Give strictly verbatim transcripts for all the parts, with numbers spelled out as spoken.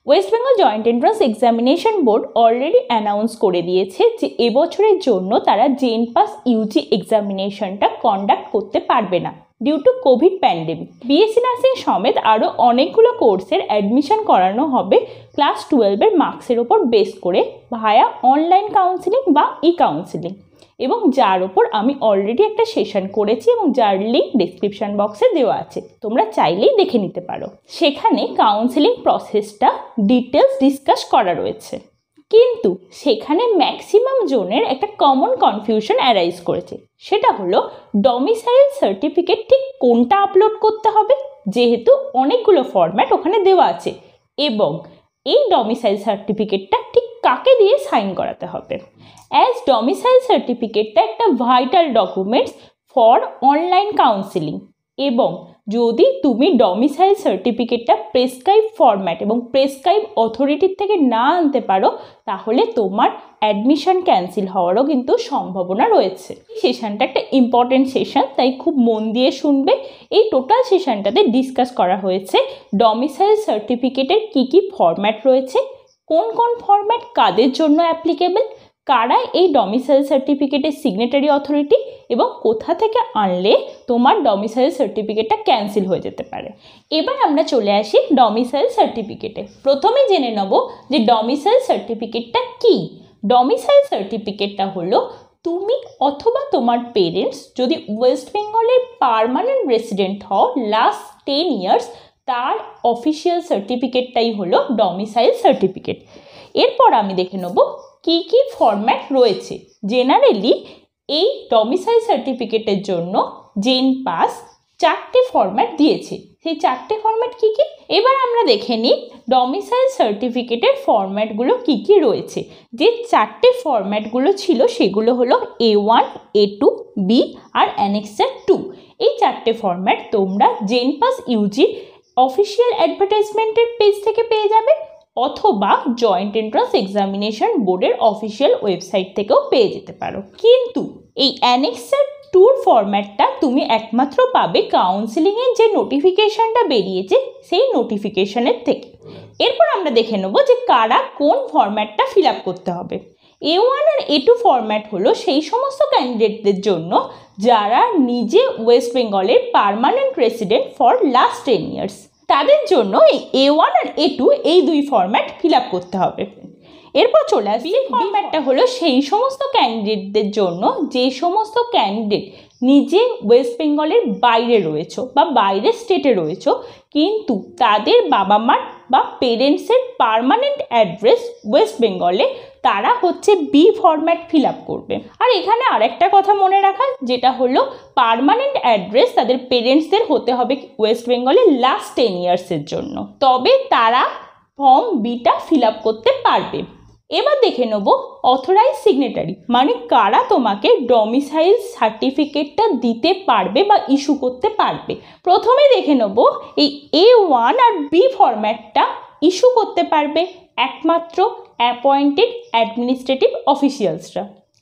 West Bengal joint entrance examination board already announce করে দিয়েছে যে এবছরের জন্য তারা জেন পাস ইউজি এক্সামিনেশনটা কন্ডাক্ট করতে পারবে না due to covid pandemic. BSc nursing সমেত আরও অনেকগুলো কোর্সের অ্যাডমিশন করানো হবে ক্লাস টুয়েলভের মার্কসের ওপর বেস করে ভায়া অনলাইন কাউন্সিলিং বা ই কাউন্সিলিং, এবং যার ওপর আমি অলরেডি একটা সেশন করেছি এবং যার লিঙ্ক ডেসক্রিপশন বক্সে দেওয়া আছে, তোমরা চাইলেই দেখে নিতে পারো। সেখানে কাউন্সিলিং প্রসেসটা ডিটেলস ডিসকাস করা রয়েছে, কিন্তু সেখানে ম্যাক্সিমাম জনের একটা কমন কনফিউশন অ্যারাইজ করেছে, সেটা হলো ডমিসাইল সার্টিফিকেট ঠিক কোনটা আপলোড করতে হবে, যেহেতু অনেকগুলো ফরম্যাট ওখানে দেওয়া আছে, এবং এই ডমিসাইল সার্টিফিকেটটা ঠিক কাকে দিয়ে সাইন করাতে হবে। অ্যাজ ডমিসাইল সার্টিফিকেটটা একটা vital documents for online counselling, এবং যদি তুমি ডমিসাইল সার্টিফিকেটটা প্রেসক্রাইব ফরম্যাট এবং প্রেসক্রাইব অথরিটির থেকে না আনতে পারো, তাহলে তোমার অ্যাডমিশন ক্যান্সেল হওয়ারও কিন্তু সম্ভাবনা রয়েছে। সেশনটা একটা ইম্পর্টেন্ট সেশন, তাই খুব মন দিয়ে শুনবে। এই টোটাল সেশনটাতে ডিসকাস করা হয়েছে ডমিসাইল সার্টিফিকেটের কী কী ফরম্যাট রয়েছে, কোন কোন ফরম্যাট কাদের জন্য অ্যাপ্লিকেবল, কারা এই ডমিসাইল সার্টিফিকেটের সিগনেটারি অথরিটি, এবং কোথা থেকে আনলে তোমার ডমিসাইল সার্টিফিকেটটা ক্যান্সেল হয়ে যেতে পারে। এবার আমরা চলে আসি ডমিসাইল সার্টিফিকেটে। প্রথমে জেনে নেব যে ডমিসাইল সার্টিফিকেটটা কী। ডমিসাইল সার্টিফিকেটটা হলো তুমি অথবা তোমার পেরেন্টস যদি ওয়েস্ট বেঙ্গলের পার্মানেন্ট রেসিডেন্ট হও লাস্ট টেন ইয়ার্স, তার অফিসিয়াল সার্টিফিকেটটাই হলো ডমিসাইল সার্টিফিকেট। এরপর আমি দেখে নেব কী কী ফরম্যাট রয়েছে। জেনারেলি এই ডমিসাইল সার্টিফিকেটের জন্য জেন পাস চারটে ফরম্যাট দিয়েছে, সেই চারটে ফরম্যাট কী কী এবার আমরা দেখে নিই। ডমিসাইল সার্টিফিকেটের ফরম্যাটগুলো কী কী রয়েছে। যে চারটে ফরম্যাটগুলো ছিল সেগুলো হলো A one, A two, B আর অ্যানেক্সার টু। এই চারটে ফরম্যাট তোমরা জেন পাস ইউজির অফিসিয়াল অ্যাডভার্টাইজমেন্টের পেজ থেকে পেয়ে যাবে, অথবা জয়েন্ট এন্ট্রান্স এক্সামিনেশন বোর্ডের অফিসিয়াল ওয়েবসাইট থেকেও পেয়ে যেতে পারো। কিন্তু এই অ্যানেক্সার টুর ফরম্যাটটা তুমি একমাত্র পাবে কাউন্সিলিংয়ের যে নোটিফিকেশানটা বেরিয়েছে সেই নোটিফিকেশানের থেকে। এরপর আমরা দেখে নেব যে কারা কোন ফরম্যাটটা ফিল আপ করতে হবে। এ ওয়ান আর এ টু ফরম্যাট হলো সেই সমস্ত ক্যান্ডিডেটদের জন্য যারা নিজে ওয়েস্ট বেঙ্গলের permanent resident for last ten years, তাদের জন্য এই এ ওয়ান আর এ টু এই দুই ফরম্যাট ফিল আপ করতে হবে। এরপর চলে আসি ফরম্যাটটা হলো সেই সমস্ত ক্যান্ডিডেটদের জন্য যে সমস্ত ক্যান্ডিডেট নিজে ওয়েস্ট বেঙ্গলের বাইরে রয়েছে বা বাইরের স্টেটে রয়েছে, কিন্তু তাদের বাবা মার বা পেরেন্টসের পার্মানেন্ট অ্যাড্রেস ওয়েস্ট বেঙ্গলে, তারা হচ্ছে বি ফরম্যাট ফিল আপ করবে। আর এখানে আরেকটা কথা মনে রাখা, যেটা হলো পার্মানেন্ট অ্যাড্রেস তাদের পেরেন্টসদের হতে হবে ওয়েস্ট বেঙ্গলের লাস্ট টেন ইয়ার্সের জন্য, তবে তারা ফর্ম বিটা ফিল আপ করতে পারবে। এবার দেখে নেব অথরাইজ সিগনেটারি, মানে কারা তোমাকে ডমিসাইল সার্টিফিকেটটা দিতে পারবে বা ইস্যু করতে পারবে। প্রথমে দেখে নেব এই এ ওয়ান আর বি ফরম্যাটটা ইস্যু করতে পারবে একমাত্র অ্যাপয়েন্টেড অ্যাডমিনিস্ট্রেটিভ অফিসিয়ালসরা।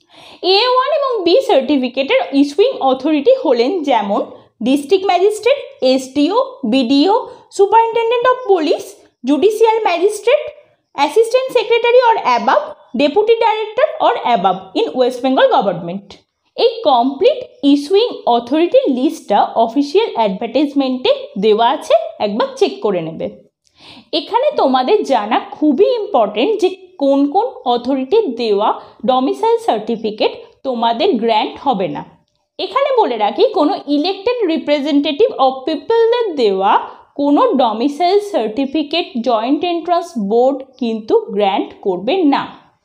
এ ওয়ান এবং বি সার্টিফিকেটের ইস্যুইং অথরিটি হলেন যেমন district magistrate, SDO, BDO, superintendent of police, judicial magistrate, assistant secretary or above, deputy director or above in West Bengal government। এই কমপ্লিট ইস্যুইং অথরিটির লিস্টটা অফিসিয়াল অ্যাডভার্টাইজমেন্টে দেওয়া আছে, একবার চেক করে নেবে। এখানে তোমাদের জানা খুবই ইম্পর্টেন্ট যে কোন কোন অথরিটির দেওয়া ডমিসাইল সার্টিফিকেট তোমাদের গ্র্যান্ট হবে না। এখানে বলে রাখি, কোনো ইলেক্টেড রিপ্রেজেন্টেটিভ অফ পিপলদের দেওয়া কোনো domicile certificate joint entrance board কিন্তু গ্র্যান্ট করবে না।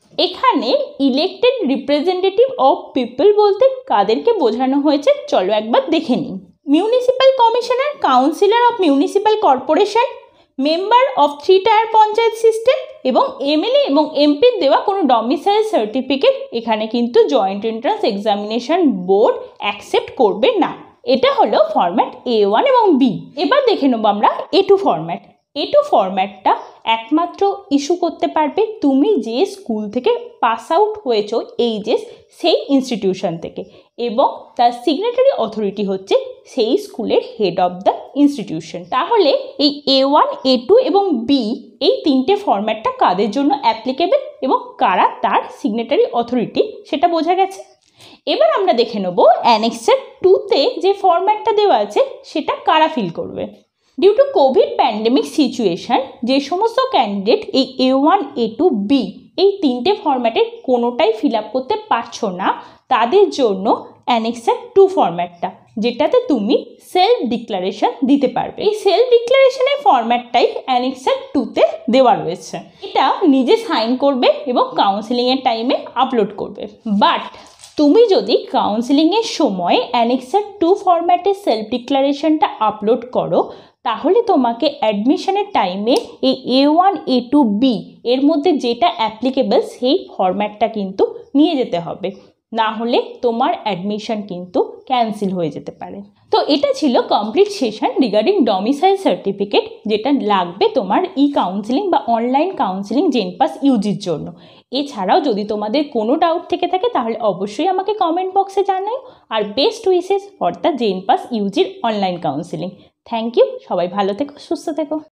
এখানে ইলেক্টেড রিপ্রেজেন্টেটিভ অফ পিপল বলতে কাদেরকে বোঝানো হয়েছে চলো একবার দেখে নিই। Municipal commissioner, councillor of municipal corporation, member of three tier panchayat system এবং এমএলএ এবং এমপির দেওয়া কোনো ডমিসাইল সার্টিফিকেট এখানে কিন্তু joint entrance examination board accept করবে না। এটা হলো ফরম্যাট এ ওয়ান এবং বি। এবার দেখে নেবো আমরা A two format. A two ফরম্যাটটা একমাত্র ইস্যু করতে পারবে তুমি যে স্কুল থেকে পাস আউট হয়েছো এইচএস সেই ইনস্টিটিউশন থেকে। এবং তার সিগনেটারি অথরিটি হচ্ছে সেই স্কুলের হেড অফ দ্য ইনস্টিটিউশন। তাহলে এই এ ওয়ান এ টু এবং বি এই তিনটে ফরম্যাটটা কাদের জন্য অ্যাপ্লিকেবল এবং কারা তার সিগনেটারি অথরিটি সেটা বোঝা গেছে। এবার আমরা দেখে নেব অ্যানেক্সার টুতে যে ফরম্যাটটা দেওয়া আছে সেটা কারা ফিল করবে। Due to covid pandemic situation যে সমস্ত ক্যান্ডিডেট এই A one A two B এই তিনটে ফরম্যাটের কোনোটাই ফিল আপ করতে পারছো না তাদের জন্য অ্যানেক্সার টু ফরম্যাটটা, যেটাতে তুমি সেলফ ডিক্লারেশন দিতে পারবে। এই সেলফ ডিক্লারেশনের ফরম্যাটটাই অ্যানেক্সার টুতে দেওয়া রয়েছে। এটা নিজে সাইন করবে এবং কাউন্সিলিংয়ের টাইমে আপলোড করবে। বাট তুমি যদি কাউন্সিলিংয়ের সময় অ্যানেক্সার টু ফরম্যাটে সেলফ ডিক্লারেশনটা আপলোড করো তাহলে তোমাকে অ্যাডমিশনের টাইমে এই A one A two B এর মধ্যে যেটা অ্যাপ্লিকেবল সেই ফরম্যাটটা কিন্তু নিয়ে যেতে হবে, না হলে তোমার অ্যাডমিশন কিন্তু ক্যান্সেল হয়ে যেতে পারে। তো এটা ছিল complete session regarding domicile certificate, যেটা লাগবে তোমার ই কাউন্সিলিং বা অনলাইন কাউন্সিলিং জেনপাস ইউজির জন্য। এছাড়াও যদি তোমাদের কোনো ডাউট থেকে থাকে তাহলে অবশ্যই আমাকে কমেন্ট বক্সে জানাও। আর best wishes for the JENPAS ইউজির অনলাইন কাউন্সিলিং। থ্যাংক ইউ, সবাই ভালো থেকো, সুস্থ থেকো।